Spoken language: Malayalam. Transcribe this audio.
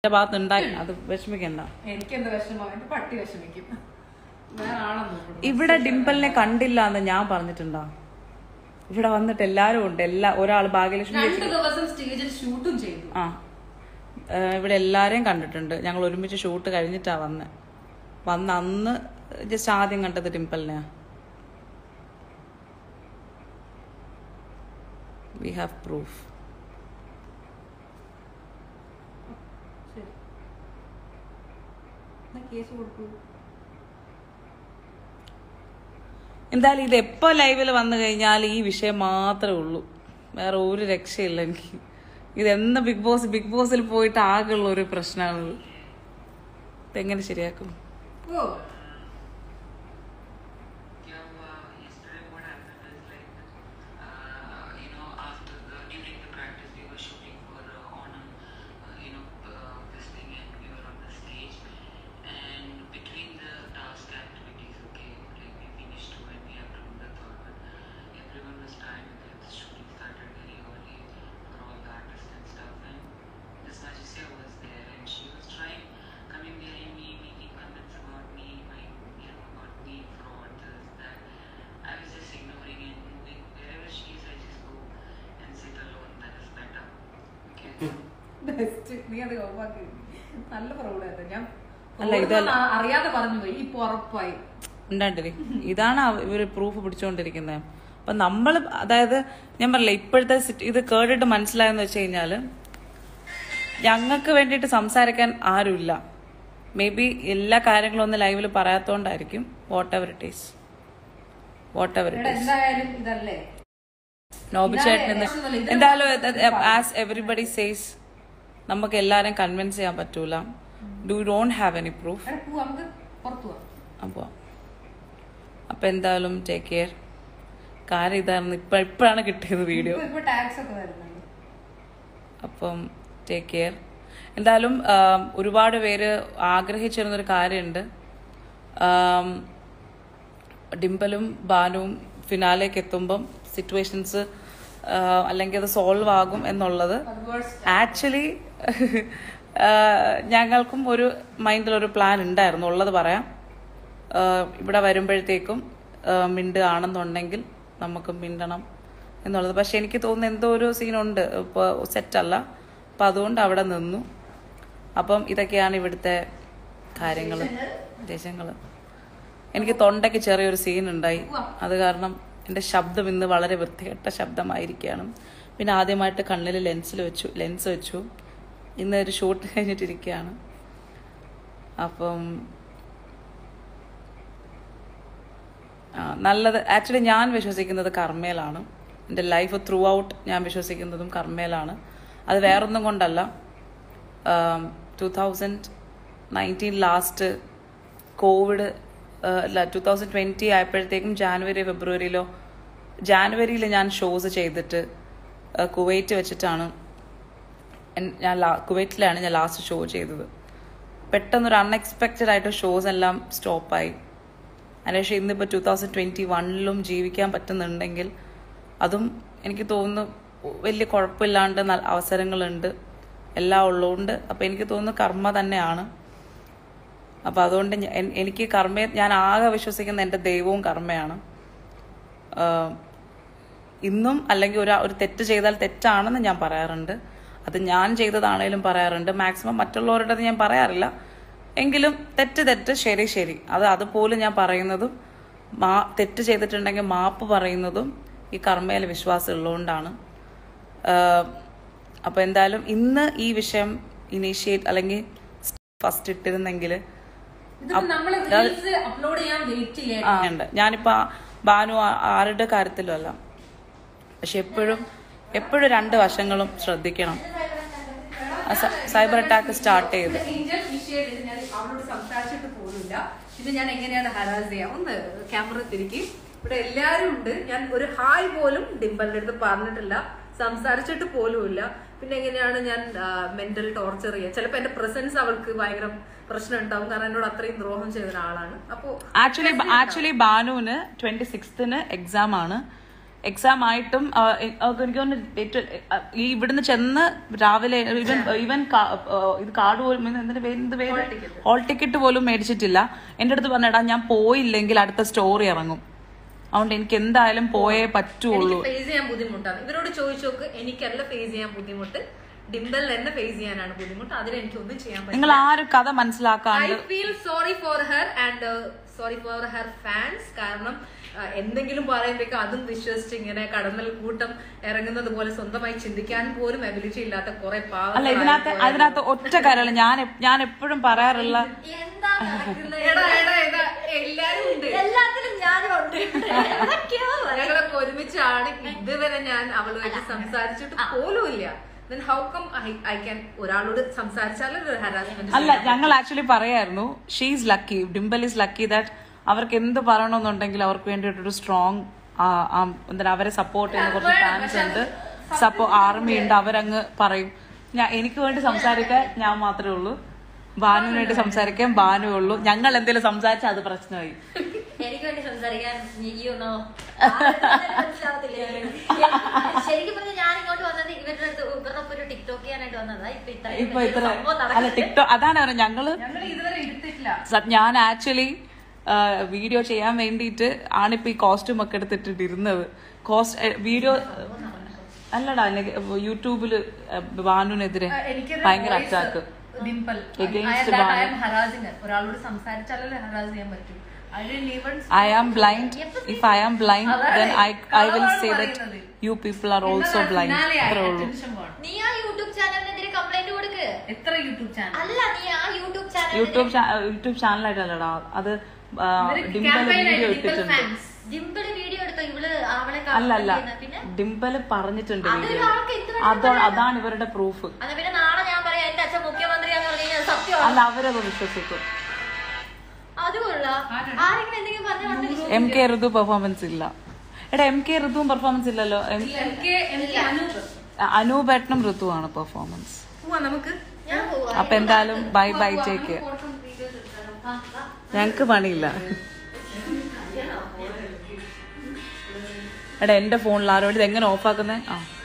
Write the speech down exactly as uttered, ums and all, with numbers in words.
ഭാഗത്ത് ഉണ്ടായി അത് വിഷമിക്കണ്ട. എനിക്കെന്താ വിഷമം, എന്റെ പട്ടി വിഷമിക്കും. വേറെ ആളൊന്നും ഇവിടെ ഡിംപിളിനെ കണ്ടില്ല എന്ന് ഞാൻ പറഞ്ഞിട്ടുണ്ടോ? ഇവിടെ വന്നിട്ട് എല്ലാരും ഉണ്ട്. എല്ലാ ഒരാൾ ഭാഗ്യലക്ഷ്മി രണ്ട് ദിവസം സ്റ്റേജിൽ ഷൂട്ടും ചെയ്തു. ആ ഇവിടെ എല്ലാരെയും കണ്ടിട്ടുണ്ട്. ഞങ്ങൾ ഒരുമിച്ച് ഷൂട്ട് കഴിഞ്ഞിട്ടാ വന്ന് വന്ന് അന്ന് ജസ്റ്റ് ആദ്യം കണ്ടത് ഡിംപിളിനെ. We have proof. എന്തായാലും ഇത് എപ്പോ ലൈവിൽ വന്നു കഴിഞ്ഞാൽ ഈ വിഷയം മാത്രമേ ഉള്ളൂ, വേറെ ഒരു രക്ഷയില്ല എനിക്ക്. ഇതെന്ന് ബിഗ് ബോസ് ബിഗ് ബോസിൽ പോയിട്ട് ആകെയുള്ള ഒരു പ്രശ്നമാണ്. ഇതെങ്ങനെ ശരിയാക്കും? അറിയാതെ പറഞ്ഞു പോയി. ഇപ്പൊ ഉറപ്പായി ഉണ്ടാണ്ടിരി ഇതാണ് ഇവര് പ്രൂഫ് പിടിച്ചുകൊണ്ടിരിക്കുന്നത്. അപ്പൊ നമ്മൾ അതായത് ഞാൻ പറഞ്ഞില്ല ഇപ്പോഴത്തെ ഇത് കേട്ടിട്ട് മനസ്സിലായെന്ന് വെച്ച് കഴിഞ്ഞാല് ഞങ്ങൾക്ക് വേണ്ടിയിട്ട് സംസാരിക്കാൻ ആരുമില്ല. മേ ബി എല്ലാ കാര്യങ്ങളും ഒന്ന് ലൈവിൽ പറയാത്തോണ്ടായിരിക്കും. Whatever it is whatever it is Noby ചേട്ടൻ എന്തായാലും ആസ് എവറിബഡി സേസ് നമുക്ക് എല്ലാരും കൺവിൻസ് ചെയ്യാൻ പറ്റൂല. Do don't have any proof. അപ്പോ അപ്പൊ എന്തായാലും ടേക്ക് കെയർ. കാര്യം ഇതായിരുന്നു, ഇപ്പൊ ഇപ്പോഴാണ് കിട്ടിയത് വീഡിയോ. അപ്പം ടേക്ക് കെയർ. എന്തായാലും ഒരുപാട് പേര് ആഗ്രഹിച്ചിരുന്നൊരു കാര്യമുണ്ട്, ഡിംപിളും ബാനുവും ഫിനാലേക്ക് എത്തുമ്പം സിറ്റുവേഷൻസ് അല്ലെങ്കിൽ അത് സോൾവ് ആകും എന്നുള്ളത്. ആക്ച്വലി ഞങ്ങൾക്കും ഒരു മൈൻഡിലൊരു പ്ലാൻ ഉണ്ടായിരുന്നു, ഉള്ളത് പറയാം. ഇവിടെ വരുമ്പോഴത്തേക്കും മിണ്ട് ആണെന്നുണ്ടെങ്കിൽ നമുക്ക് മിണ്ടണം എന്നുള്ളത്. പക്ഷെ എനിക്ക് തോന്നുന്നു എന്തോ ഒരു സീനുണ്ട്, ഇപ്പോൾ സെറ്റല്ല. അപ്പം അതുകൊണ്ട് അവിടെ നിന്നു. അപ്പം ഇതൊക്കെയാണ് ഇവിടുത്തെ കാര്യങ്ങൾ, ദേശങ്ങൾ. എനിക്ക് തൊണ്ടയ്ക്ക് ചെറിയൊരു സീൻ ഉണ്ടായി, അത് കാരണം എൻ്റെ ശബ്ദം ഇന്ന് വളരെ വൃത്തികെട്ട ശബ്ദമായിരിക്കുകയാണ്. പിന്നെ ആദ്യമായിട്ട് കണ്ണിൽ ലെൻസിൽ വെച്ചു ലെൻസ് വെച്ചു ഇന്ന് ഒരു ഷൂട്ട് കഴിഞ്ഞിട്ടിരിക്കുകയാണ്. അപ്പം ആ നല്ലത്. ആക്ച്വലി ഞാൻ വിശ്വസിക്കുന്നത് കർമ്മയിലാണ്. എൻ്റെ ലൈഫ് ത്രൂ ഔട്ട് ഞാൻ വിശ്വസിക്കുന്നതും കർമ്മയിലാണ്. അത് വേറൊന്നും കൊണ്ടല്ല. Two thousand nineteen last covid അല്ല ടു തൗസൻഡ് ട്വൻറ്റി ആയപ്പോഴത്തേക്കും ജാനുവരി ഫെബ്രുവരിയിലോ ജാനുവരിയിൽ ഞാൻ ഷോസ് ചെയ്തിട്ട് കുവൈറ്റ് വെച്ചിട്ടാണ് ഞാൻ കുവൈറ്റിലാണ് ഞാൻ ലാസ്റ്റ് ഷോ ചെയ്തത്. പെട്ടെന്നൊരു അൺഎക്സ്പെക്റ്റഡ് ആയിട്ട് ഷോസ് എല്ലാം സ്റ്റോപ്പായി. അതിനുശേഷം ഇന്നിപ്പോൾ ടു തൗസൻഡ് ട്വൻറ്റി വണ്ണിലും ജീവിക്കാൻ പറ്റുന്നുണ്ടെങ്കിൽ അതും എനിക്ക് തോന്നുന്നു വലിയ കുഴപ്പമില്ലാണ്ട് അവസരങ്ങളുണ്ട്, എല്ലാം ഉള്ളതുകൊണ്ട്. അപ്പം എനിക്ക് തോന്നുന്നു കർമ്മ തന്നെയാണ്. അപ്പം അതുകൊണ്ട് എനിക്ക് കർമ്മയെ ഞാൻ ആകെ വിശ്വസിക്കുന്ന എൻ്റെ ദൈവവും കർമ്മയാണ്. ഇന്നും അല്ലെങ്കിൽ ഒരു ഒരു തെറ്റ് ചെയ്താൽ തെറ്റാണെന്ന് ഞാൻ പറയാറുണ്ട്. അത് ഞാൻ ചെയ്തതാണേലും പറയാറുണ്ട്. മാക്സിമം മറ്റുള്ളവരുടെ ഞാൻ പറയാറില്ല. എങ്കിലും തെറ്റ് തെറ്റ് ശരി ശരി അത് അതുപോലെ ഞാൻ പറയുന്നതും മാ തെറ്റ് ചെയ്തിട്ടുണ്ടെങ്കിൽ മാപ്പ് പറയുന്നതും ഈ കർമ്മയിൽ വിശ്വാസം ഉള്ളതുകൊണ്ടാണ്. അപ്പം എന്തായാലും ഇന്ന് ഈ വിഷയം ഇനീഷ്യേറ്റ് അല്ലെങ്കിൽ ഫസ്റ്റ് ഇട്ടിരുന്നെങ്കിൽ ഉണ്ട്. ഞാനിപ്പോ ബാനു ആരുടെ കാര്യത്തിലും അല്ല, പക്ഷെ എപ്പോഴും എപ്പോഴും രണ്ട് വശങ്ങളും ശ്രദ്ധിക്കണം. സൈബർ അറ്റാക്ക് സ്റ്റാർട്ട് ചെയ്ത് സംസാരിച്ചിട്ട് പോലില്ല. ഇത് ഞാൻ എങ്ങനെയാണ് ഹരാസ് ചെയ്യാം? ഒന്ന് ക്യാമറ തിരിക്കി. ഇവിടെ എല്ലാരും ഉണ്ട്. ഞാൻ ഒരു ഹായ് പോലും ഡിംപിളിന്റെ അടുത്ത് പറഞ്ഞിട്ടില്ല, സംസാരിച്ചിട്ട് പോലുമില്ല. പിന്നെ എങ്ങനെയാണ് ഞാൻ മെന്റൽ ടോർച്ചർ ചെയ്യുക? ചിലപ്പോ എന്റെ പ്രസൻസ് അവൾക്ക് ഭയങ്കര പ്രശ്നം ഉണ്ടാവും, കാരണം എന്നോട് അത്രയും ദ്രോഹം ചെയ്ത ഒരാളാണ്. അപ്പൊ ആക്ച്വലി ആക്ച്വലി ബാനുവിന് ട്വന്റി സിക്സ്തിന് എക്സാം ആണ്. എക്സാം ആയിട്ടും എനിക്ക് തോന്നുന്നു ഈ ഇവിടുന്ന് ചെന്ന് രാവിലെ ഇവൻ ഇവൻ ഇത് കാർഡ് പോലും എന്തിന്റെ പേര് എന്ത് പേര് ഹോൾ ടിക്കറ്റ് പോലും മേടിച്ചിട്ടില്ല. എന്റെ അടുത്ത് പറഞ്ഞിടാ ഞാൻ പോയില്ലെങ്കിൽ അടുത്ത സ്റ്റോറി ഇറങ്ങും, അതുകൊണ്ട് എനിക്ക് എന്തായാലും പോയേ പറ്റുള്ളൂ. ഫേസ് ചെയ്യാൻ ബുദ്ധിമുട്ടാണ്. ഇവരോട് ചോദിച്ചു നോക്ക്, എനിക്കല്ല ഫേസ് ചെയ്യാൻ ബുദ്ധിമുട്ട്, ഡിംബൽ തന്നെ ഫേസ് ചെയ്യാനാണ് ബുദ്ധിമുട്ട്. അതിന് എനിക്കൊന്നും ചെയ്യാൻ പറ്റില്ല. നിങ്ങൾ ആ ഒരു കഥ മനസ്സിലാക്കാണ്ട് I feel sorry for her and sorry for her fans. കാരണം എന്തെങ്കിലും പറയുമ്പോഴേക്കും അതും വിശ്വസിച്ച് ഇങ്ങനെ കടന്നൽ കൂട്ടം ഇറങ്ങുന്നത് പോലെ സ്വന്തമായി ചിന്തിക്കാൻ പോലും എബിലിറ്റി ഇല്ലാത്ത കുറെ പാവം. അല്ല, ഇതിനകത്ത് അതിനകത്ത് ഒറ്റ കാര്യമല്ല, ഞാൻ ഞാൻ എപ്പോഴും പറയാറുള്ള എല്ലാരും ഉണ്ട്, എല്ലാത്തിലും ഞാനും ഉണ്ട്. ഞങ്ങളൊക്കെ ഒരുമിച്ചാണ്. ഇതുവരെ ഞാൻ അവളുമായിട്ട് സംസാരിച്ചിട്ട് പോലും ഇല്ല. ഹൗ കം ഐ ക്യാൻ ഒരാളോട് സംസാരിച്ചാലും ഹരാസ്മെന്റ്? അല്ല, ഞങ്ങൾ ആക്ച്വലി പറയായിരുന്നു she's lucky, Dimpal is lucky that അവർക്ക് എന്ത് പറയണമെന്നുണ്ടെങ്കിൽ അവർക്ക് വേണ്ടിയിട്ടൊരു സ്ട്രോങ് എന്താ അവരെ സപ്പോർട്ട് ചെയ്യുന്ന കുറച്ച് ഫാൻസ് ഉണ്ട്, സപ്പോ ആർമി ഉണ്ട്. അവരങ്ങ് പറയും. ഞാൻ എനിക്ക് വേണ്ടി സംസാരിക്കാൻ ഞാൻ മാത്രമേ ഉള്ളൂ, ബാനുവിന് വേണ്ടി സംസാരിക്കാൻ ബാനുവേ ഉള്ളൂ. ഞങ്ങൾ എന്തെങ്കിലും സംസാരിച്ചാൽ അത് പ്രശ്നമായി. എനിക്ക് വേണ്ടി സംസാരിക്കാൻ ശരിക്കും പറഞ്ഞാൽ ഞാൻ ഇങ്ങോട്ട് വന്നത് ഇവരുടെ അടുത്ത് ഇവരുടെ ഒപ്പം ഒരു ടിക്ടോക്ക് ചെയ്യാനായിട്ട് വന്നതാ. ഇപ്പൊ ഇത്ര അല്ല ടിക്ടോക്ക് അതാണ് പറഞ്ഞത്. ഞങ്ങള് ഞാൻ ആക്ച്വലി വീഡിയോ ചെയ്യാൻ വേണ്ടിയിട്ട് ആണിപ്പോ ഈ കോസ്റ്റ്യൂം ഒക്കെ എടുത്തിട്ടിരുന്നത്. കോസ്റ്റ് വീഡിയോ അല്ലടാ, യൂട്യൂബില് ബാനുവിനെതിരെ ഭയങ്കര അറ്റാക്ക്. ഒരാളോട് സംസാരിച്ചാലല്ലേ ഹറാസ് ചെയ്യാൻ പറ്റും. I am blind. If I am blind, then I I will say that you people are also blind. നീ ആ യൂട്യൂബ് ചാനലിനെതിരെ കംപ്ലൈന്റ് കൊടുക്ക്. എത്ര യൂട്യൂബ് ചാനൽ? അല്ല, നീ ആ യൂട്യൂബ് ചാനൽ യൂട്യൂബ് യൂട്യൂബ് ചാനലായിട്ടല്ലടാ അത്, ഡിംബൽ വീഡിയോ ഇട്ടിട്ടുണ്ട്. ഡിംബിള് വീഡിയോ എടുത്തോ ഇവള് അവളെ? അല്ല അല്ല, ഡിംബൽ പറഞ്ഞിട്ടുണ്ട് വീഡിയോ. അതോ അതാണ് ഇവരുടെ പ്രൂഫ്. പിന്നെ നാളെ ഞാൻ പറയാം എന്റെ അച്ഛൻ മുഖ്യമന്ത്രിയാന്ന് പറഞ്ഞാൽ സത്യം അല്ല, അവരത് വിശ്വസിക്കും. എം കെ ഋതു പെർഫോമൻസ് ഇല്ല. എടാ, എം കെ ഋതുവും പെർഫോമൻസ് ഇല്ലല്ലോ. അനൂപേട്ടനും ഋതുവാണ് പെർഫോമൻസ്. അപ്പൊ എന്തായാലും ബൈ ബൈ, ടേക്ക് കെയർ. ഞങ്ങക്ക് പണിയില്ല. എടാ, എന്റെ ഫോണിൽ ആരോട് ഇത് എങ്ങനെ ഓഫ് ആക്കുന്നേ? ആ